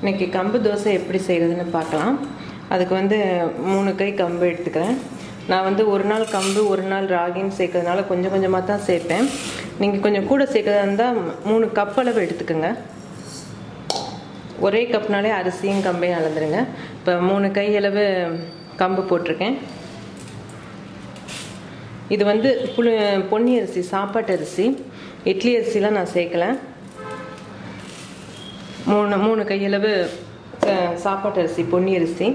இன்னைக்கு கம்பு தோசை எப்படி செய்கிறதுன்னு பார்க்கலாம். அதுக்கு வந்து 3 கை கம்பு எடுத்துக்கிறேன். நான் வந்து ஒரு நாள் கம்பு ஒரு நாள் ராகின்னு சேர்க்கறதுனால கொஞ்சம் கொஞ்சமாக தான் சேர்ப்பேன். நீங்கள் கொஞ்சம் கூட சேர்க்கறதா இருந்தால் 3 கப் அளவு எடுத்துக்கோங்க. ஒரே கப்னாலே அரிசியும் கம்பையும் அளந்துருங்க. இப்போ 3 கை அளவு கம்பு போட்டிருக்கேன். இது வந்து பொன்னி அரிசி, சாப்பாட்டு அரிசி, இட்லி அரிசிலாம் நான் சேர்க்கலை. 3 கையளவு சாப்பாட்டு அரிசி, பொன்னி அரிசி.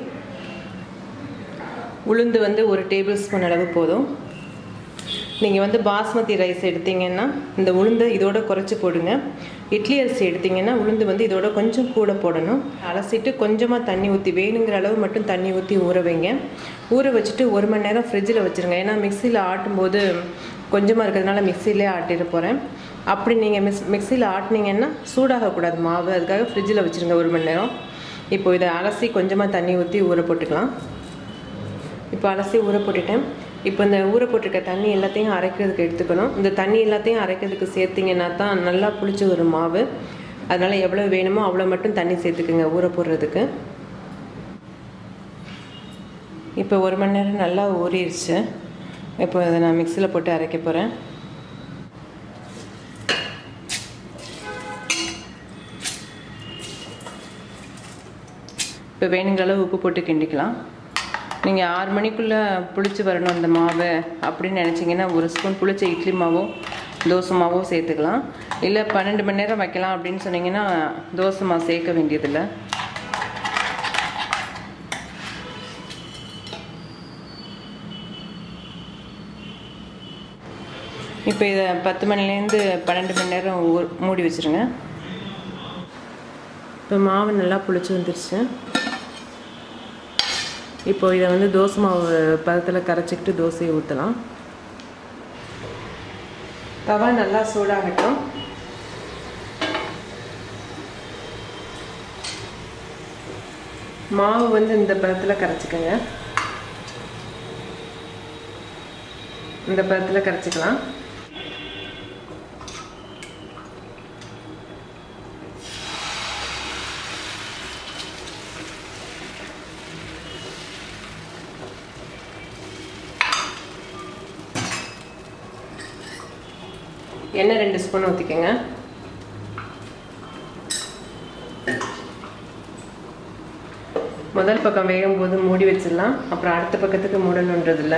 உளுந்து வந்து 1 டேபிள் ஸ்பூன் அளவு போதும். நீங்கள் வந்து பாஸ்மதி ரைஸ் எடுத்தீங்கன்னா இந்த உளுந்தை இதோட குறைச்சி போடுங்க. இட்லி அரிசி எடுத்தீங்கன்னா உளுந்து வந்து இதோட கொஞ்சம் கூட போடணும். அலசிட்டு கொஞ்சமாக தண்ணி ஊற்றி, வேணுங்கிற அளவு மட்டும் தண்ணி ஊற்றி ஊற வைங்க. ஊற வச்சுட்டு 1 மணி நேரம் ஃப்ரிட்ஜில் வச்சுருங்க. ஏன்னா மிக்சியில் ஆட்டும்போது கொஞ்சமாக இருக்கிறதுனால மிக்சியிலே ஆட்டிட போகிறேன். அப்படி நீங்கள் மிக்சியில் ஆட்டினீங்கன்னா சூடாகக்கூடாது மாவு, அதுக்காக ஃப்ரிட்ஜில் வச்சுருங்க 1 மணி நேரம். இப்போ இதை அலசி கொஞ்சமாக தண்ணி ஊற்றி ஊற போட்டுக்கலாம். இப்போ அலசி ஊற போட்டுட்டேன். இப்போ இந்த ஊற போட்டிருக்க தண்ணி எல்லாத்தையும் அரைக்கிறதுக்கு எடுத்துக்கணும். இந்த தண்ணி எல்லாத்தையும் அரைக்கிறதுக்கு சேர்த்திங்கன்னா தான் நல்லா புளிச்சு வரும் மாவு. அதனால் எவ்வளோ வேணுமோ அவ்வளோ மட்டும் தண்ணி சேர்த்துக்குங்க ஊற போடுறதுக்கு. இப்போ 1 மணி நேரம் நல்லா ஊறிடுச்சு. இப்போ அதை நான் மிக்சியில் போட்டு அரைக்க போகிறேன். இப்போ வேணுங்கிற அளவு உப்பு போட்டு கிண்டிக்கலாம். நீங்கள் 6 மணிக்குள்ளே புளிச்சு வரணும் இந்த மாவு அப்படின்னு நினச்சிங்கன்னா 1 ஸ்பூன் புளிச்ச இட்லி மாவோ தோசை மாவோ சேர்த்துக்கலாம். இல்லை 12 மணி நேரம் வைக்கலாம் அப்படின்னு சொன்னீங்கன்னா தோசை மாவு சேர்க்க வேண்டியதில்லை. இப்போ இதை 10 மணிலேருந்து 12 மணி நேரம் மூடி வச்சுருங்க. இப்போ மாவு நல்லா புளிச்சு வந்துருச்சு. இப்போ இதை வந்து தோசை மாவு பதத்தில் கரைச்சிக்கிட்டு தோசையை ஊற்றலாம். தவா நல்லா சூடாகட்டும். மாவு வந்து இந்த பதத்தில் கரைச்சிக்கோங்க. இந்த பதத்தில் கரைச்சிக்கலாம். எண்ணெய் 2 ஸ்பூன் ஊற்றிக்கோங்க. முதல் பக்கம் வேகும் போது மூடி வச்சிடலாம். அப்புறம் அடுத்த பக்கத்துக்கு மூடணுன்றதில்லை.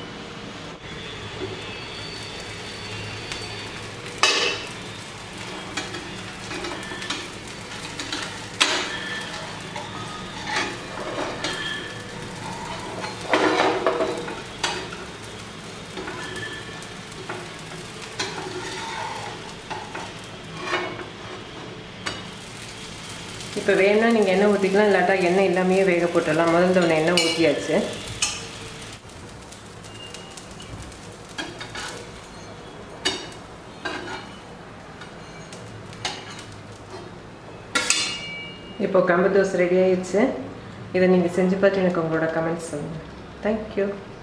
இப்போ வேணா நீங்கள் எண்ணெய் ஊற்றிக்கலாம், இல்லாட்டா எண்ணெய் எல்லாமே வேக போட்டுடலாம். முதல் தவணை எண்ணெய் ஊற்றியாச்சு. இப்போ கம்பு தோசை ரெடி ஆயிடுச்சு. இதை நீங்கள் செஞ்சு பார்த்து எனக்கு உங்களோட கமெண்ட்ஸ் சொல்லுங்கள். தேங்க்யூ.